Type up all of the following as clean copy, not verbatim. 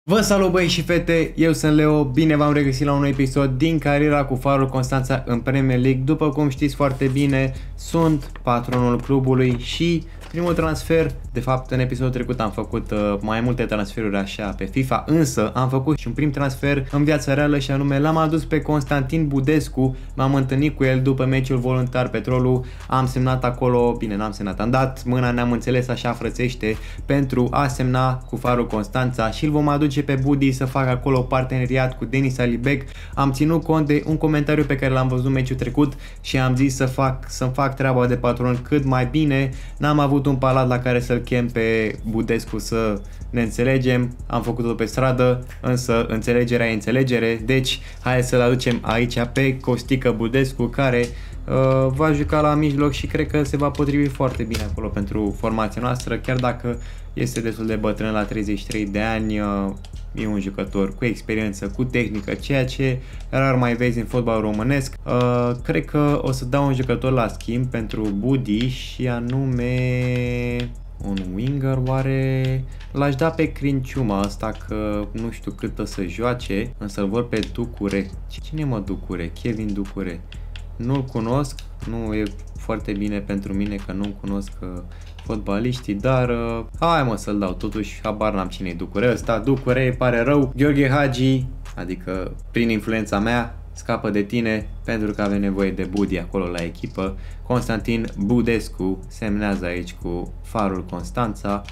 Vă salut băieți și fete, eu sunt Leo, bine v-am regăsit la un nou episod din cariera cu Farul Constanța în Premier League. După cum știți foarte bine, sunt patronul clubului și primul transfer, de fapt în episodul trecut am făcut mai multe transferuri așa pe FIFA, însă am făcut și un prim transfer în viața reală și anume l-am adus pe Constantin Budescu. M-am întâlnit cu el după meciul voluntar Petrolul, am semnat acolo, bine n-am semnat, am dat mâna, ne-am înțeles așa frățește pentru a semna cu Farul Constanța și îl vom aduce pe Budi să facă acolo parteneriat cu Denis Alibek. Am ținut cont de un comentariu pe care l-am văzut meciul trecut și am zis să-mi fac treaba de patron cât mai bine. N-am avut un palat la care să-l chem pe Budescu să ne înțelegem, am făcut-o pe stradă, însă înțelegerea e înțelegere, deci hai să-l aducem aici pe Costică Budescu, care va juca la mijloc și cred că se va potrivi foarte bine acolo pentru formația noastră, chiar dacă este destul de bătrân la 33 de ani, e un jucător cu experiență, cu tehnică, ceea ce rar mai vezi în fotbal românesc. Cred că o să dau un jucător la schimb pentru Budi și anume un winger, oare l-aș da pe Crinciuma ăsta, că nu știu cât o să joace, însă îl vor pe Ducure. Cine mă Ducure? Kevin Ducure. Nu-l cunosc, nu e foarte bine pentru mine că nu cunosc fotbaliștii, dar hai mă să-l dau, totuși habar n-am cine e Ducure ăsta. Ducure, pare rău. Gheorghe Hagi, adică prin influența mea, scapă de tine pentru că avem nevoie de Budi acolo la echipă. Constantin Budescu semnează aici cu Farul Constanța.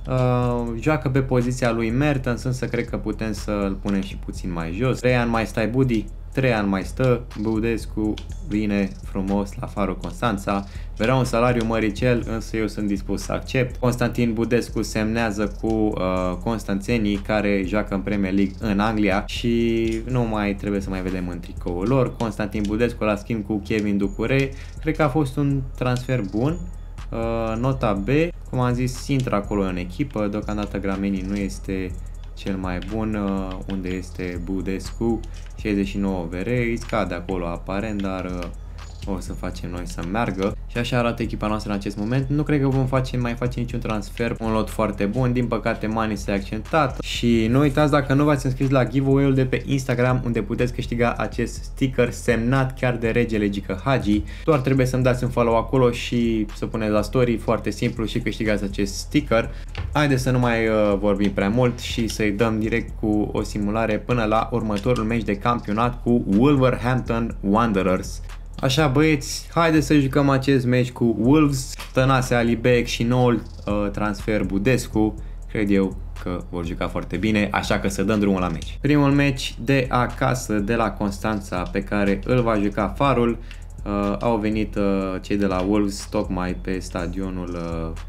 Joacă pe poziția lui Mertens, însă cred că putem să-l punem și puțin mai jos. 3 ani mai stai Budi, 3 ani mai stă, Budescu vine frumos la Farul Constanța. Vrea un salariu măricel, însă eu sunt dispus să accept. Constantin Budescu semnează cu constanțenii care joacă în Premier League în Anglia și nu mai trebuie să mai vedem în tricoul lor. Constantin Budescu la schimb cu Kevin Ducure, cred că a fost un transfer bun. Nota B, cum am zis, intră acolo în echipă, deocamdată Gramenii nu este cel mai bun, unde este Budescu, 69 VR, îi scade acolo aparent, dar o să facem noi să meargă. Și așa arată echipa noastră în acest moment. Nu cred că vom mai face niciun transfer, un lot foarte bun, din păcate Mani s-a accentat. Și nu uitați, dacă nu v-ați înscris la giveaway-ul de pe Instagram, unde puteți câștiga acest sticker semnat chiar de regele Gică Hagi, doar trebuie să-mi dați un follow acolo și să puneți la story, foarte simplu, și câștigați acest sticker. Haideți să nu mai vorbim prea mult și să-i dăm direct cu o simulare până la următorul meci de campionat cu Wolverhampton Wanderers. Așa băieți, haideți să jucăm acest meci cu Wolves. Tănase Alibek și noul transfer Budescu, cred eu că vor juca foarte bine, așa că să dăm drumul la meci. Primul meci de acasă de la Constanța pe care îl va juca Farul. Au venit cei de la Wolves tocmai pe stadionul,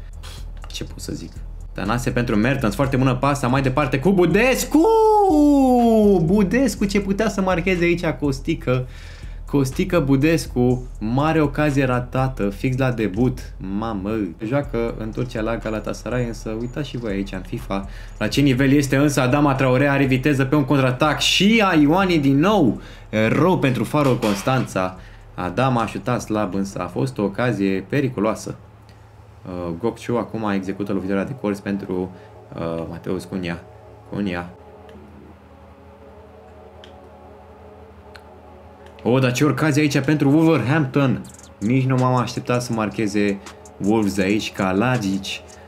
ce pot să zic, Tănase pentru Mertens, foarte bună pasa, mai departe cu Budescu! Budescu, ce putea să marcheze aici Costică. Costică Budescu, mare ocazie ratată, fix la debut, mamă. Joacă în Turcia la Galatasaray, însă uitați și voi aici în FIFA la ce nivel este, însă Adama Traore are viteză pe un contraatac și Ioani din nou, rău pentru Farul Constanța. Adama a șutat slab, însă a fost o ocazie periculoasă. Gokciu acum execută lovitura de colț pentru Mateus Cunha. Dar ce ocazie aici pentru Wolverhampton. Nici nu m-am așteptat să marcheze Wolves aici, Kalajic.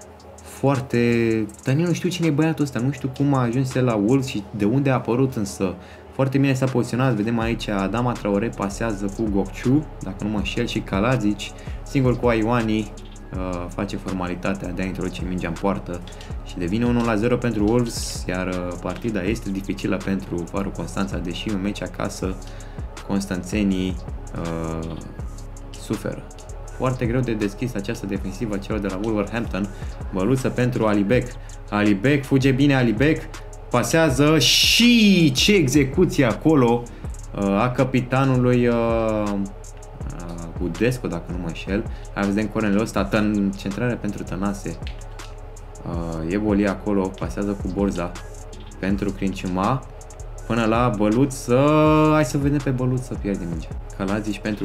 Dar nu știu cine e băiatul ăsta, nu știu cum a ajuns la Wolves și de unde a apărut, însă foarte bine s-a poziționat. Vedem aici Adama Traore pasează cu Gokciu, dacă nu mă înșel, și Kalajic singur cu Ioani face formalitatea de a introduce mingea în poartă și devine 1-0 pentru Wolves, iar partida este dificilă pentru Farul Constanța, deși un meci acasă constanțenii suferă. Foarte greu de deschis această defensivă a celor de la Wolverhampton. Băluță pentru Alibek. Alibek, fuge bine Alibek, pasează și ce execuție acolo a capitanului Budescu, dacă nu mă înșel. Hai vedem cornerul ăsta, centrare pentru Tănase. E Boli acolo, pasează cu Borza pentru Crinciuma. Până la Băluță, hai să vedem pe Băluță, pierde mingea. Kalajic pentru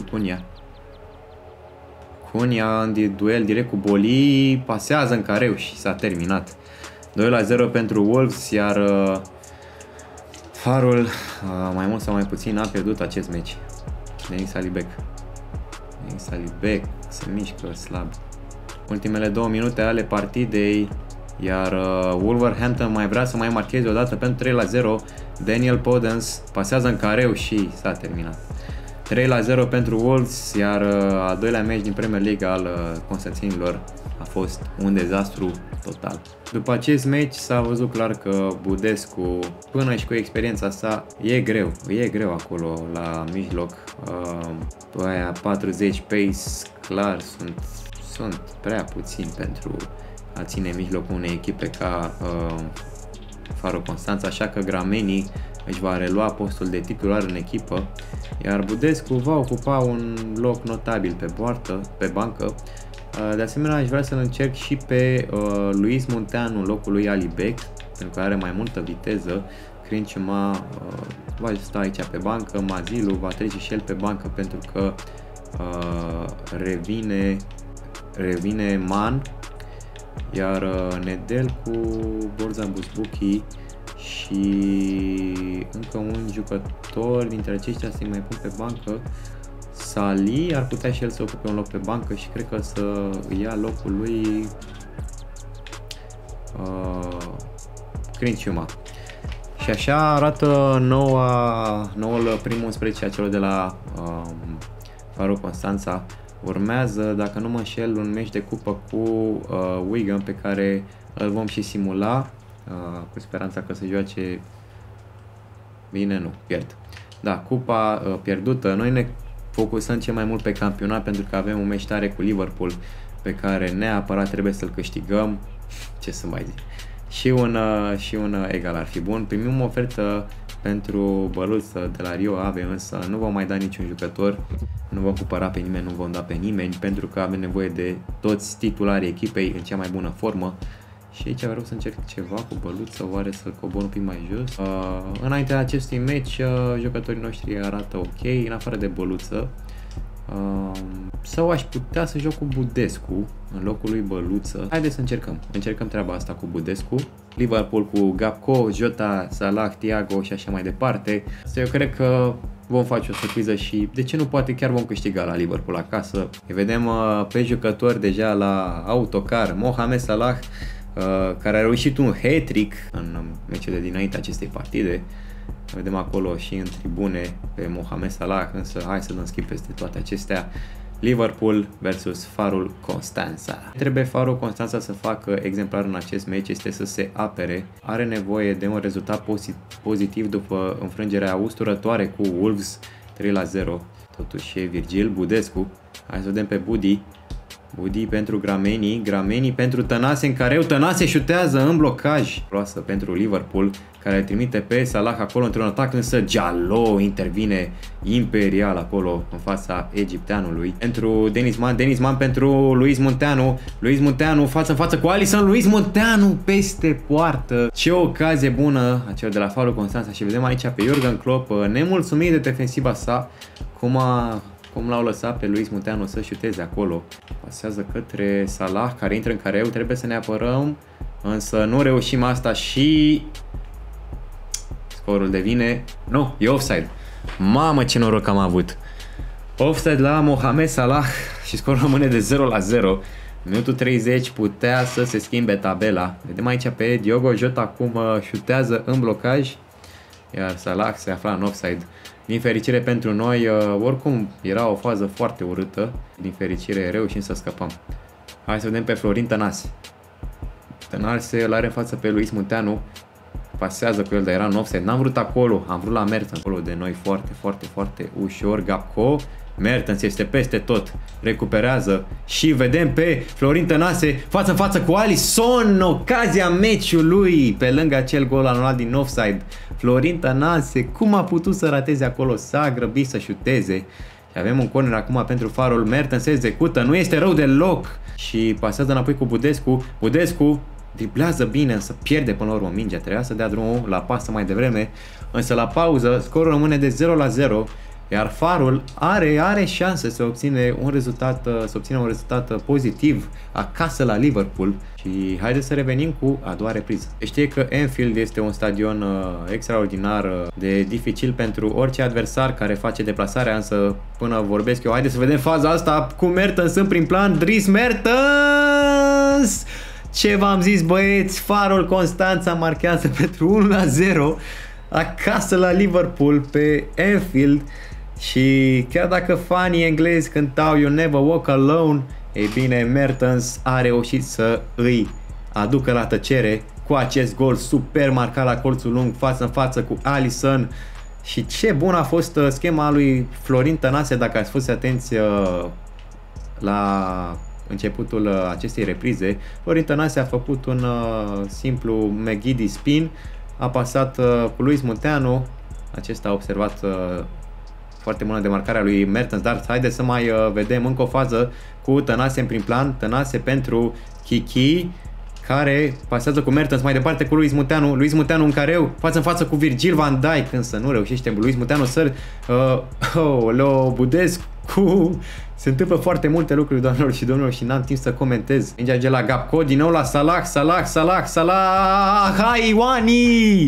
Cunha în duel direct cu Boli, pasează în careu și s-a terminat. 2-0 pentru Wolves, iar Farul, mai mult sau mai puțin, a pierdut acest meci. Denis Alibek se mișcă slab. Ultimele 2 minute ale partidei, iar Wolverhampton mai vrea să mai marcheze o dată pentru 3-0. Daniel Podence pasează în careu și s-a terminat. 3-0 pentru Wolves, iar al doilea meci din Premier League al Constanținilor a fost un dezastru total. După acest meci s-a văzut clar că Budescu, până și cu experiența sa, e greu acolo la mijloc. Aia 40 pace, clar, sunt prea puțini pentru a ține mijlocul unei echipe ca Faro Constanța, așa că Grameni își va relua postul de titular în echipă, iar Budescu va ocupa un loc notabil pe bancă. De asemenea, aș vrea să-l încerc și pe Luis Munteanu în locul lui Alibek, pentru că are mai multă viteză. Crinciuma va sta aici pe bancă, Mazilu va trece și el pe bancă pentru că revine Man, iar Nedelcu, Borza Buzbuchi și încă un jucător dintre aceștia să-i mai pun pe bancă. Sali ar putea și el să ocupe un loc pe bancă și cred că să ia locul lui Crinciuma. Și așa arată noul primul 11 a celor de la Faro Constanța. Urmează, dacă nu mă înșel, un meci de cupă cu Wigan pe care îl vom și simula cu speranța că se joace bine, nu, pierd. Da, cupa pierdută. Noi ne focusăm cel mai mult pe campionat pentru că avem un meci tare cu Liverpool pe care neapărat trebuie să-l câștigăm. Ce să mai zic. Și un egal ar fi bun. Primim o ofertă pentru Băluță de la Rio Ave, însă nu vom mai da niciun jucător, nu vom cumpăra pe nimeni, nu vom da pe nimeni, pentru că avem nevoie de toți titularii echipei în cea mai bună formă. Și aici vreau să încerc ceva cu Băluță, oare să-l cobor un pic mai jos. Înaintea acestui meci, jucătorii noștri arată ok, în afară de Băluță. Sau aș putea să joc cu Budescu în locul lui Băluță. Haideți să încercăm treaba asta cu Budescu. Liverpool cu Gakpo, Jota, Salah, Thiago și așa mai departe. Asta eu cred că vom face o surpriză și de ce nu, poate chiar vom câștiga la Liverpool acasă. Îi vedem pe jucători deja la autocar. Mohamed Salah, care a reușit un hat-trick în meciurile dinainte acestei partide. Vedem acolo și în tribune pe Mohamed Salah, însă hai să dăm skip peste toate acestea. Liverpool versus Farul Constanța. Trebuie Farul Constanța să facă exemplar în acest meci este să se apere. Are nevoie de un rezultat pozitiv după înfrângerea usturătoare cu Wolves 3-0. Totuși e Virgil Budescu. Hai să vedem pe Budi pentru Grameni pentru Tănase în careu. Tănase șutează în blocaj. Proasă pentru Liverpool, care îl trimite pe Salah acolo într-un atac, însă Jallo intervine imperial acolo în fața egipteanului. Pentru Denis Man pentru Luis Munteanu față în față cu Alisson. Luis Munteanu peste poartă. Ce ocazie bună acel de la Farul Constanța și vedem aici pe Jurgen Klopp nemulțumit de defensiva sa, cum l-au lăsat pe Luis Munteanu să șuteze acolo. Pasează către Salah, care intră în careu, trebuie să ne apărăm, însă nu reușim asta și scorul devine... Nu, e offside. Mamă, ce noroc am avut. Offside la Mohamed Salah și scorul rămâne de 0-0. Minutul 30 putea să se schimbe tabela. Vedem aici pe Diogo Jota cum șutează în blocaj, iar Salah se afla în offside. Din fericire pentru noi, oricum era o fază foarte urâtă. Din fericire reușim să scăpăm. Hai să vedem pe Florin Tănase. Tănase îl are în față pe Luis Munteanu. Pasează cu el, dar era în offside. N-am vrut acolo, am vrut la Mertens. Acolo de noi foarte ușor. Gakpo. Mertens este peste tot. Recuperează și vedem pe Florin Tănase față în față cu Alisson. Ocazia meciului pe lângă acel gol anulat din offside. Florin Tănase, cum a putut să rateze acolo? S-a grăbit să șuteze. Și avem un corner acum pentru Farul. Mertens se execută, nu este rău deloc. Și pasează înapoi cu Budescu driblează bine, însă pierde până la urmă mingea. Trebuia să dea drumul la pasă mai devreme, însă la pauză scorul rămâne de 0-0. Iar Farul are șanse să obține un rezultat pozitiv acasă la Liverpool. Și haideți să revenim cu a doua repriză. Știe că Anfield este un stadion extraordinar de dificil pentru orice adversar care face deplasarea, însă până vorbesc eu, haideți să vedem faza asta cu Mertens în prim plan. Dries Mertens! Ce v-am zis, băieți? Farul Constanța marchează pentru 1-0 acasă la Liverpool pe Anfield. Și chiar dacă fanii englezi cântau You Never Walk Alone, ei bine, Mertens a reușit să îi aducă la tăcere cu acest gol super marcat la colțul lung, față în față cu Alisson. Și ce bun a fost schema lui Florin Tănase, dacă ați fost atenți la începutul acestei reprize. Florin Tănase a făcut un simplu McGiddy spin, a pasat cu Luis Munteanu, acesta a observat foarte bună demarcarea lui Mertens, dar haideți să mai vedem încă o fază cu Tănase în prim plan. Tănase pentru Kiki, care pasează cu Mertens mai departe cu Luis Munteanu. Luis Munteanu în careu, față în față cu Virgil van Dijk, însă nu reușește Luis Munteanu să Leo Budescu. Se întâmplă foarte multe lucruri, doamnelor și domnilor, și n-am timp să comentez. Mingea la Gakpo, din nou la Salah, Haiwani!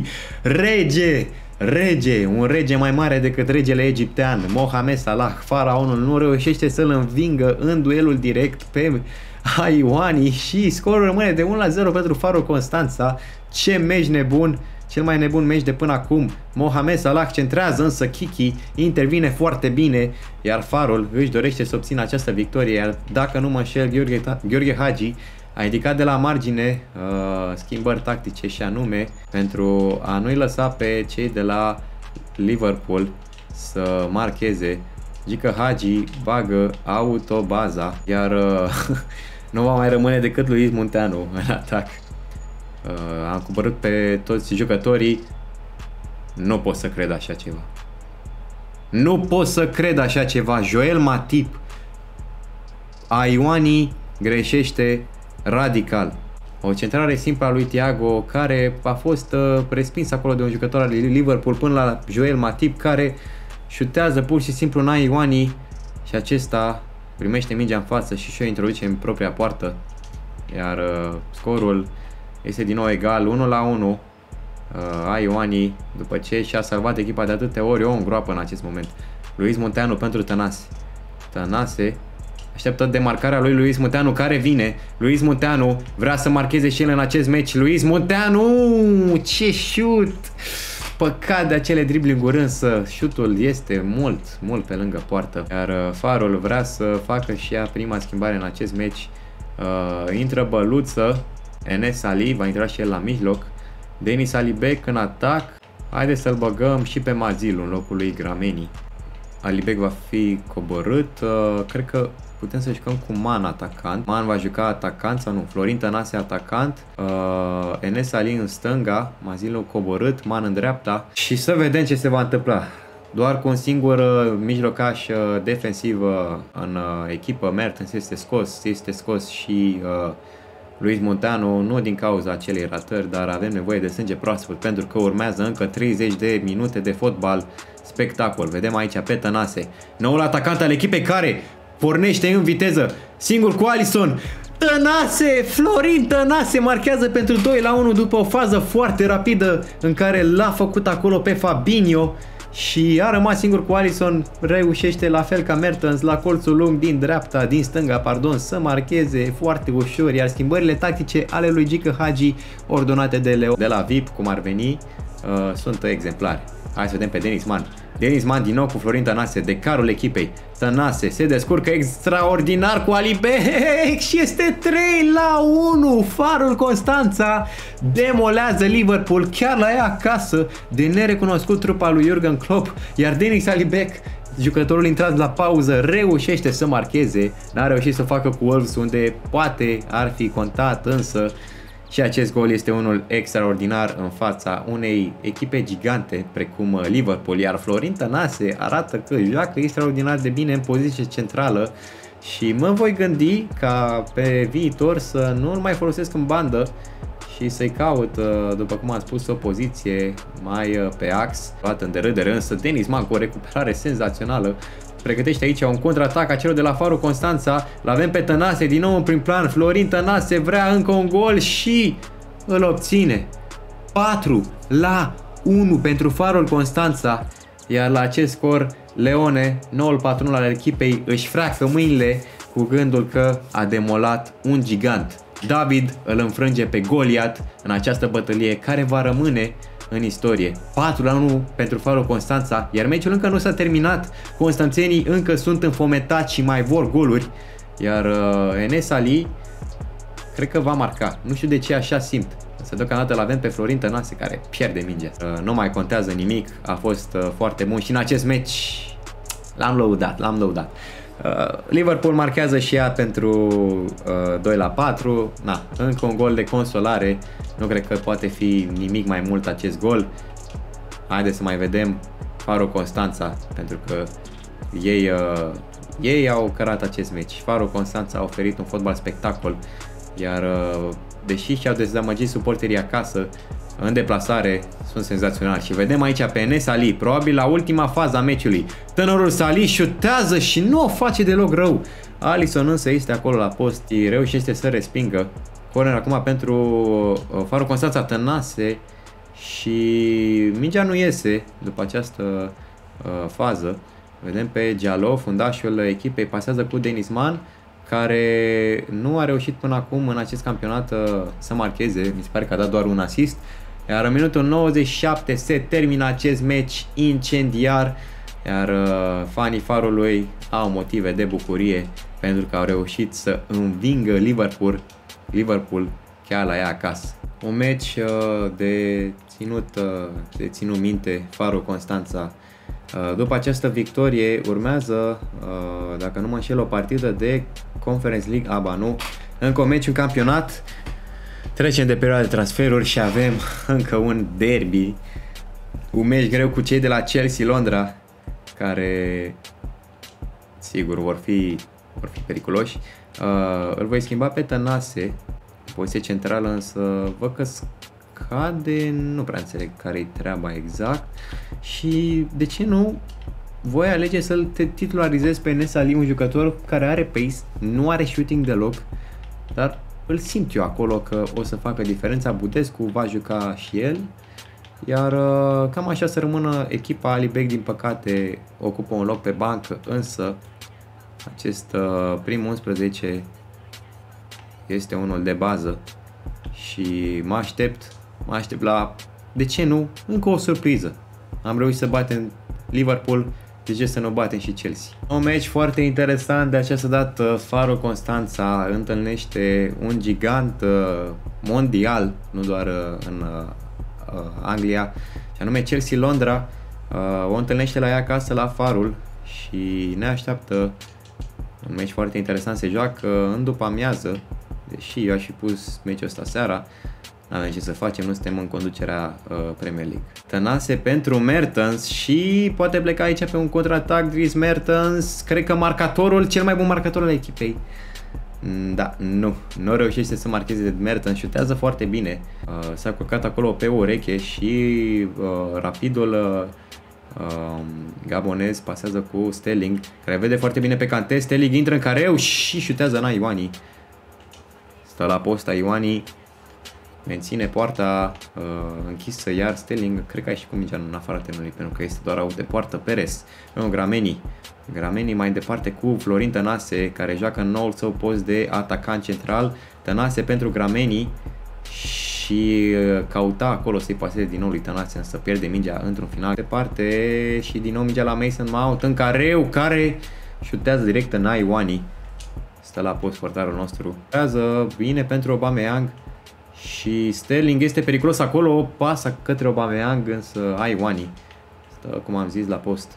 Rege, un rege mai mare decât regele egiptean, Mohamed Salah, faraonul, nu reușește să-l învingă în duelul direct pe Haiwani și scorul rămâne de 1-0 pentru Farul Constanța. Ce meci nebun, cel mai nebun meci de până acum. Mohamed Salah centrează, însă Kiki intervine foarte bine, iar Farul își dorește să obțină această victorie, iar dacă nu mă înșel, Gheorghe Hagi a indicat de la margine schimbări tactice, și anume pentru a nu-i lăsa pe cei de la Liverpool să marcheze. Gică Hagi bagă autobaza, iar nu va mai rămâne decât Luis Munteanu în atac. Am cumpărat pe toți jucătorii. Nu pot să cred așa ceva. Nu pot să cred așa ceva. Joel Matip. Haiwani greșește radical. O centrare simplă a lui Thiago, care a fost respins acolo de un jucător al Liverpool, până la Joel Matip, care șutează pur și simplu în Haiwani și acesta primește mingea în față și o introduce în propria poartă. Iar scorul este din nou egal, 1-1. Haiwani, după ce și-a salvat echipa de atâtea ori, o îngroapă în acest moment. Luis Munteanu pentru Tănase. Tănase așteaptă demarcarea lui Luis Munteanu, care vine. Luis Munteanu vrea să marcheze și el în acest meci. Luis Munteanu! Ce șut! Păcat de acele dribbling-uri, însă șutul este mult pe lângă poartă. Iar Farul vrea să facă și ea prima schimbare în acest meci. Intră Băluță. Enes Ali va intra și el la mijloc. Denis Alibek în atac. Haideți să-l băgăm și pe Mazil în locul lui Grameni. Alibek va fi coborât. Cred că putem să jucăm cu Man atacant. Man va juca atacant sau nu? Florin Tănase atacant. Enes Ali în stânga. Mazil coborât. Man în dreapta. Și să vedem ce se va întâmpla. Doar cu un singur mijlocaș defensiv în echipă. Mertens este scos și Luis Munteanu, nu din cauza acelei ratări, dar avem nevoie de sânge proaspăt pentru că urmează încă 30 de minute de fotbal spectacol. Vedem aici pe Tănase, noul atacant al echipei, care pornește în viteză, singur cu Alisson. Tănase, Florin Tănase marchează pentru 2-1 după o fază foarte rapidă în care l-a făcut acolo pe Fabinho. Și a rămas singur cu Alisson, reușește la fel ca Mertens la colțul lung din stânga, să marcheze foarte ușor, iar schimbările tactice ale lui Gică Hagi, ordonate de Leo de la VIP, cum ar veni, sunt exemplare. Hai să vedem pe Denis Man. Denis Man din nou cu Florin Tănase, decarul echipei. Tănase se descurcă extraordinar cu Alibek și este 3-1. Farul Constanța demolează Liverpool chiar la ea acasă, de nerecunoscut trupa lui Jurgen Klopp, iar Denis Alibek, jucătorul intrat la pauză, reușește să marcheze. N-a reușit să facă cu Wolves, unde poate ar fi contat, însă și acest gol este unul extraordinar în fața unei echipe gigante precum Liverpool, iar Florin Tănase arată că joacă extraordinar de bine în poziție centrală și mă voi gândi ca pe viitor să nu-l mai folosesc în bandă și să-i caut, după cum am spus, o poziție mai pe ax, luat în derâdere, însă Denizman cu o recuperare senzațională pregătește aici un contraatac a celor de la Faro Constanța. L-avem pe Tănase din nou în prim plan. Florin Tănase vrea încă un gol și îl obține. 4-1 pentru Farul Constanța. Iar la acest scor, Leone, noul patron al echipei, își freacă mâinile cu gândul că a demolat un gigant. David îl înfrânge pe Goliat în această bătălie care va rămâne în istorie. 4-1 pentru Faro Constanța, iar meciul încă nu s-a terminat. Constanțenii încă sunt înfometați și mai vor goluri, iar Enes Ali cred că va marca. Nu știu de ce așa simt. Însă deocamdată îl avem pe Florin Tănase care pierde mingea. Nu mai contează nimic, a fost foarte bun și în acest meci l-am lăudat. Liverpool marchează și ea pentru 2-4. Na, încă un gol de consolare. Nu cred că poate fi nimic mai mult acest gol. Haideți să mai vedem Faro Constanța, pentru că ei au cărat acest meci. Faro Constanța a oferit un fotbal spectacol, iar deși și-au dezamăgit suporterii acasă, în deplasare sunt senzaționali. Și vedem aici pe Enes Ali, probabil la ultima fază a meciului. Tânărul Sali șutează și nu o face deloc rău. Alisson însă este acolo la post, reușește să respingă. Corner acum pentru Faro Constanța, Tănase, și mingea nu iese după această fază. Vedem pe Gialo, fundașul echipei, pasează cu Denizman, care nu a reușit până acum în acest campionat să marcheze. Mi se pare că a dat doar un asist. Iar în minutul 97 se termină acest meci incendiar, iar fanii Farului au motive de bucurie pentru că au reușit să învingă Liverpool chiar la ea acasă. Un meci de ținut minte Faro Constanța. După această victorie urmează, dacă nu mă înșel, o partidă de Conference League, nu, încă un meci în campionat. Trecem de perioada de transferuri și avem încă un derby, un meci greu cu cei de la Chelsea Londra, care sigur vor fi periculoși. Îl voi schimba pe Tănase în poziție centrală, însă văd că scade, nu prea înțeleg care-i treaba exact. Și de ce nu voi alege să-l titularizez pe Enes Ali, un jucător care are pace, nu are shooting deloc, dar îl simt eu acolo că o să facă diferența. Budescu va juca și el, iar cam așa să rămână echipa. Ali Bek, din păcate, ocupă un loc pe bancă, însă acest prim 11 este unul de bază și mă aștept la, de ce nu, încă o surpriză. Am reușit să batem Liverpool, de ce să nu batem și Chelsea? Un meci foarte interesant de această dată. Faro Constanța întâlnește un gigant mondial, nu doar în Anglia, și anume Chelsea Londra. O întâlnește la ea acasă, la Farul, și ne așteaptă un meci foarte interesant. Se joacă în după amiază, deși eu aș fi pus meciul ăsta seara. N-avem ce să facem, nu suntem în conducerea Premier League. Tănase pentru Mertens și poate pleca aici pe un contraatac Dries Mertens. Cred că marcatorul, cel mai bun marcator al echipei. Da, nu reușește să marcheze Mertens, șutează foarte bine. S-a culcat acolo pe ureche și rapidul gabonez pasează cu Sterling, care vede foarte bine pe Kanté. Sterling intră în careu și șutează na Ioani. Stă la posta Ioani, menține poarta închisă, iar Sterling cred că a ieșit cu mingea în afara terenului, pentru că este doar out de poartă. Perez, Grameni mai departe cu Florin Tănase, care joacă în noul său post de atacant central. Tănase pentru Grameni și cauta acolo să-i paseze din nou lui Tănase, însă pierde mingea într-un final. Departe și din nou mingea la Mason Mount în careu, care șutează direct în Ioani. Stă la post portarul nostru. Creează bine pentru Aubameyang și Sterling este periculos acolo, o pasă către Aubameyang, însă Ioani stă, cum am zis, la post.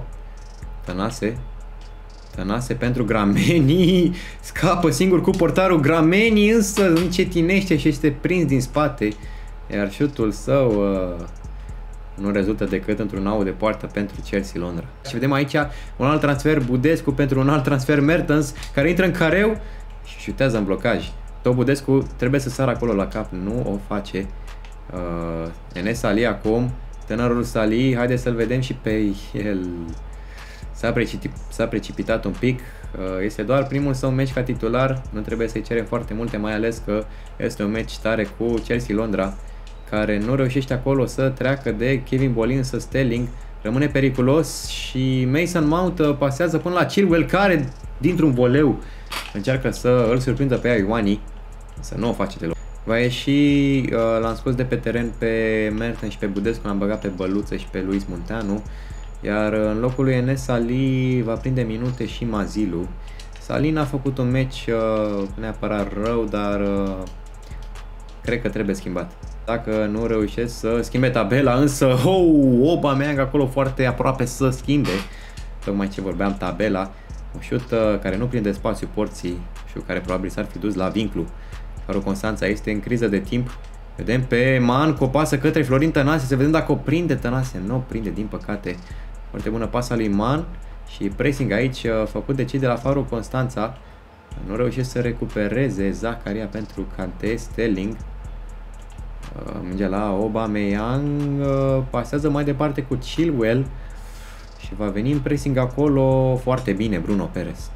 Tănase pentru Grameni, scapă singur cu portarul. Grameni însă încetinește și este prins din spate, iar șutul său nu rezultă decât într-un out de poartă pentru Chelsea Londra. Și vedem aici un alt transfer, Budescu pentru un alt transfer, Mertens, care intră în careu și șutează în blocaj. Tobudescu trebuie să sară acolo la cap, nu o face. Enes Ali acum, tânărul Sali, haideți să-l vedem și pe el. S-a precipitat un pic, este doar primul său meci ca titular, nu trebuie să-i cerem foarte multe, mai ales că este un meci tare cu Chelsea Londra, care nu reușește acolo să treacă de Kevin Bolin, să Sterling, rămâne periculos și Mason Mount pasează până la Chilwell, care dintr-un voleu încearcă să îl surprindă pe Ioani, să nu o face deloc. Va ieși, l-am scos de pe teren pe Mertens și pe Budescu, l-am băgat pe Băluță și pe Luis Munteanu, iar în locul lui Enes Ali va prinde minute și Mazilu. Salin a făcut un meci neapărat rău, dar cred că trebuie schimbat. Dacă nu reușesc să schimbe tabela, însă Aubameyang acolo foarte aproape să schimbe, tocmai ce vorbeam, tabela. Un șut care nu prinde spațiu porții și care probabil s-ar fi dus la vinclu. Farul Constanța este în criză de timp. Vedem pe Man cu o pasă către Florin Tănase, să vedem dacă o prinde Tănase. Nu o prinde, din păcate. Foarte bună pasa lui Man și pressing aici făcut de cei de la Farul Constanța. Nu reușește să recupereze Zaccaria pentru Kanté. Sterling. Mingea la Aubameyang, pasează mai departe cu Chilwell și va veni în pressing acolo foarte bine Bruno Perez.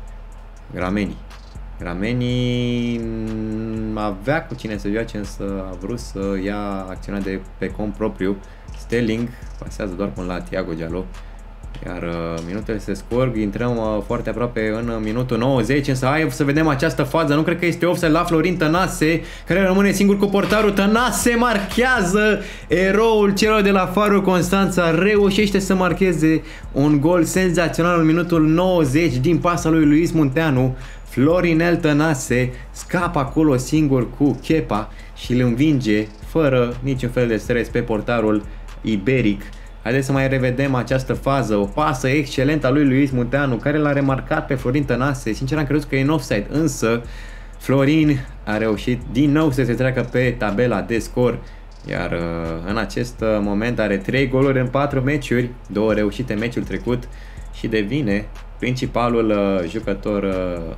Grameni avea cu cine să joace, însă a vrut să ia acțiunea de pe cont propriu. Sterling pasează doar până la Thiago Giallo. Iar minutele se scurg, intrăm foarte aproape în minutul 90, însă hai să vedem această fază. Nu cred că este offside la Florin Tănase, care rămâne singur cu portarul. Tănase marchează, eroul celor de la Farul Constanța reușește să marcheze un gol senzațional în minutul 90 din pasa lui Luis Munteanu. Florinel Tănase scapă acolo singur cu Kepa și îl învinge fără niciun fel de stres pe portarul iberic. Haideți să mai revedem această fază, o pasă excelentă a lui Luis Munteanu, care l-a remarcat pe Florin Tănase. Sincer am crezut că e în offside, însă Florin a reușit din nou să se treacă pe tabela de scor, iar în acest moment are 3 goluri în 4 meciuri, 2 reușite meciul trecut și devine principalul jucător,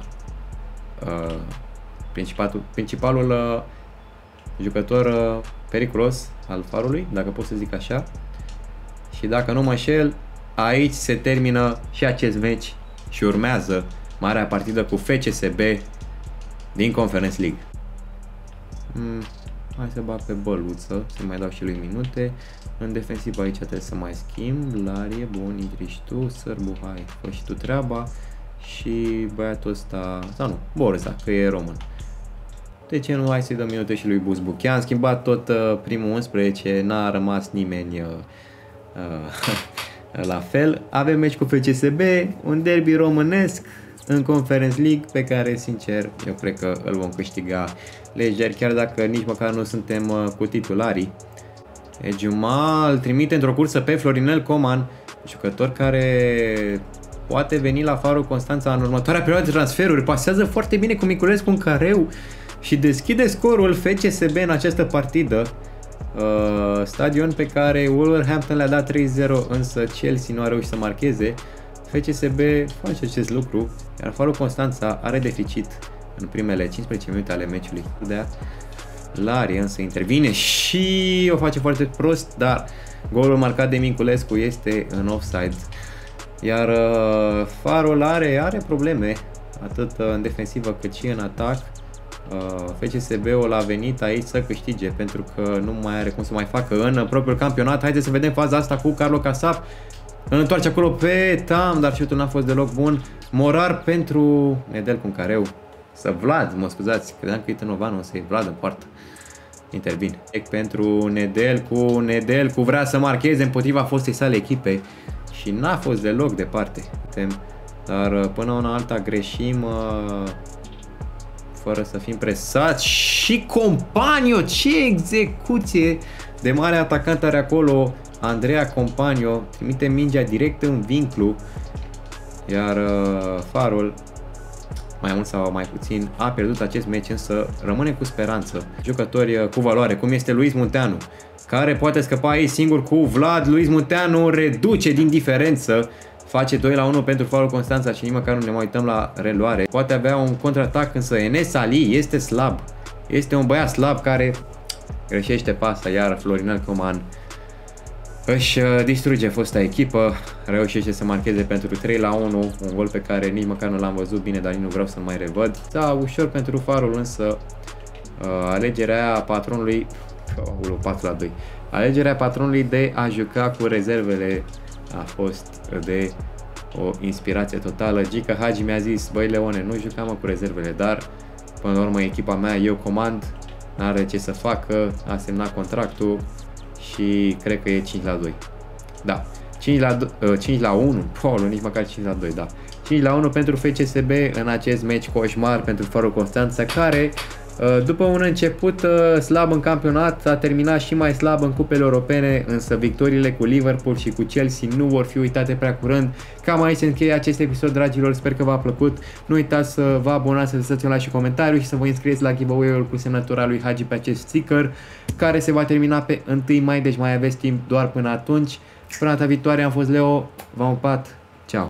principalul jucător periculos al Farului, dacă pot să zic așa. Și dacă nu mă înșel, aici se termină și acest meci și urmează marea partidă cu FCSB din Conference League. Hai să bag pe Băluță, să mai dau și lui minute. În defensivă aici trebuie să mai schimb. Larie, bun, intri și tu, Sârbu, hai, fă și tu treaba. Și băiatul ăsta, sau nu, Borza, că e român. De ce nu, hai să-i dăm minute și lui Buzbuchi. Am schimbat tot primul 11, n-a rămas nimeni la fel. Avem meci cu FCSB, un derby românesc în Conference League pe care, sincer, eu cred că îl vom câștiga lejer, chiar dacă nici măcar nu suntem cu titularii. Ejuma îl trimite într-o cursă pe Florinel Coman, jucător care poate veni la Farul Constanța în următoarea perioadă de transferuri. Pasează foarte bine cu Miculescu în careu și deschide scorul FCSB în această partidă. Stadion pe care Wolverhampton le-a dat 3-0, însă Chelsea nu a reușit să marcheze. FCSB face acest lucru, iar Farul Constanța are deficit în primele 15 minute ale meciului. Larie însă intervine și o face foarte prost, dar golul marcat de Minculescu este în offside. Iar Farul are probleme, atât în defensivă cât și în atac. FCSB-ul a venit aici să câștige, pentru că nu mai are cum să mai facă în propriul campionat. Haideți să vedem faza asta cu Carlo Casap. Îl întoarce acolo pe Tam, dar șutul n-a fost deloc bun. Morar pentru Nedel cu un careu. Vlad, mă scuzați, credeam că e Tănovanu, însă e Vlad în poartă. Intervin. Pentru Nedel cu vrea să marcheze împotriva fostei sale echipe și n-a fost deloc departe. Dar până una alta greșim fără să fim presați. Și Companio, ce execuție de mare atacant are acolo Andrea Companio, trimite mingea direct în vinclu, iar Farul, mai mult sau mai puțin, a pierdut acest meci, însă rămâne cu speranță. Jucători cu valoare, cum este Luis Munteanu, care poate scăpa aici singur cu Vlad. Luis Munteanu reduce din diferență, face 2-1 pentru Farul Constanța și nici măcar nu ne mai uităm la reluare. Poate avea un contraatac, însă Enes Ali este slab. Este un băiat slab care greșește pasa, iar Florinel Coman își distruge fosta echipă, reușește să marcheze pentru 3-1, un gol pe care nici măcar nu l-am văzut bine, dar nici nu vreau să-l mai revăd. Da, ușor pentru Farul, însă alegerea patronului 4-2. Alegerea patronului de a juca cu rezervele a fost de o inspirație totală. Gica Hagi mi-a zis: băi Leone, nu jucam cu rezervele, dar până la urmă echipa mea, eu comand, n-are ce să facă, a semnat contractul și cred că e 5-2. Da, 5-1, Paul, nici măcar 5-2, da. 5-1 pentru FCSB în acest meci coșmar pentru Farul Constanța, care după un început slab în campionat a terminat și mai slab în cupele europene, însă victoriile cu Liverpool și cu Chelsea nu vor fi uitate prea curând. Cam aici se încheie acest episod, dragilor, sper că v-a plăcut. Nu uitați să vă abonați, să lăsați un like și comentariu și să vă înscrieți la giveaway-ul cu semnătura lui Hagi pe acest sticker, care se va termina pe 1 mai, deci mai aveți timp doar până atunci. Până data viitoare, am fost Leo, v-am pupat,